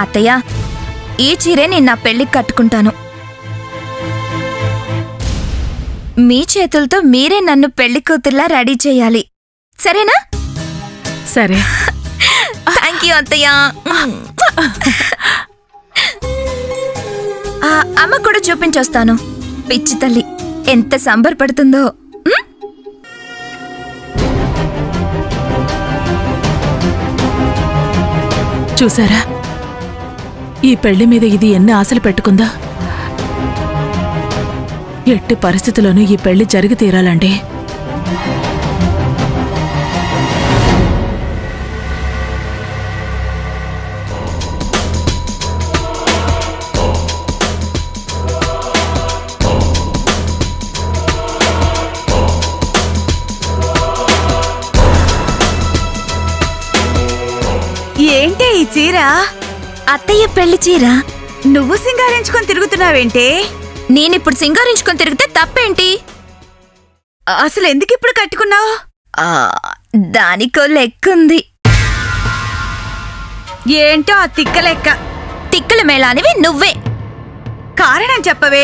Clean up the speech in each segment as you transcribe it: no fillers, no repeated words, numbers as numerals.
అత్తయ్య, ఈ చీరే నేను నా పెళ్లికి కట్టుకుంటాను. మీ చేతులతో మీరే నన్ను పెళ్లి కూతుర్లా రెడీ చేయాలి, సరేనా? సరే. థ్యాంక్ యూ అత్తయ్య. అమ్మ కూడా చూపించొస్తాను. పిచ్చి తల్లి ఎంత సంబరపడుతుందో. చూసారా, ఈ పెళ్లి మీద ఇది ఎన్ని ఆశలు పెట్టుకుందా. ఎట్టి పరిస్థితుల్లోనూ ఈ పెళ్లి జరిగి తీరాలండి. ఏంటే ఈ చీర? అత్తయ్య పెళ్లి చీర. నువ్వు సింగారించుకొని తిరుగుతున్నావేంటే? నేనిప్పుడు సింగారించుకొని తిరిగితే తప్పేంటి? అసలు ఎందుకు ఇప్పుడు కట్టుకున్నావు? దానికో లెక్కుంది. ఏంటో ఆ తిక్క లెక్క. తిక్కల మేళానివి నువ్వే. కారణం చెప్పవే.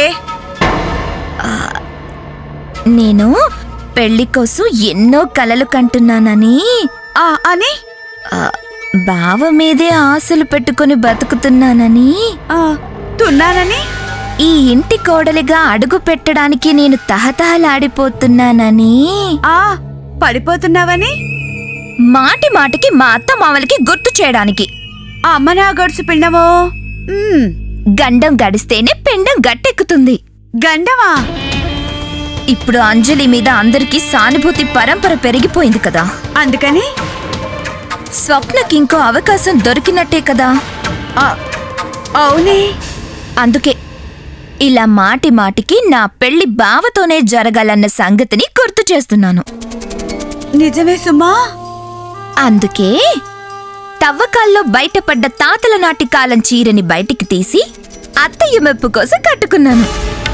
నేను పెళ్లి కోసం ఎన్నో కలలు కంటున్నానని. అని బావ మీదే ఆశలు పెట్టుకుని బతుకుతున్నానని. తున్నానని? ఈ ఇంటి కోడలిగా అడుగు పెట్టడానికి నేను తహతహలాడిపోతున్నానని. పడిపోతున్నావని? మాటి మాటికి మా అత్త మామలకి గుర్తు చేయడానికి. అమ్మ నా గడుసు పిండమో. గండం గడిస్తేనే పిండం గట్టెక్కుతుంది. గండమా? ఇప్పుడు అంజలి మీద అందరికీ సానుభూతి పరంపర పెరిగిపోయింది కదా, అందుకని స్వప్నకి ఇంకో అవకాశం దొరికినట్టే కదా. అవునే. అందుకే ఇలా మాటి మాటికి నా పెళ్లి బావతోనే జరగాలన్న సంగతిని గుర్తు చేస్తున్నాను. నిజమే సుమా. అందుకే తవ్వకాల్లో బయటపడ్డ తాతల నాటి కాలం చీరని బయటికి తీసి అత్తయ్య మెప్పు కోసం కట్టుకున్నాను.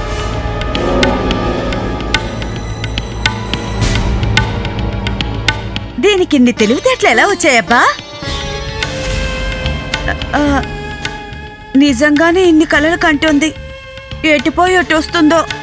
దీనికి ఇన్ని తెలివితేటలు ఎలా వచ్చాయబ్బా? నిజంగానే ఇన్ని కలలు కంటుంది. ఎటుపోయి ఎటు వస్తుందో.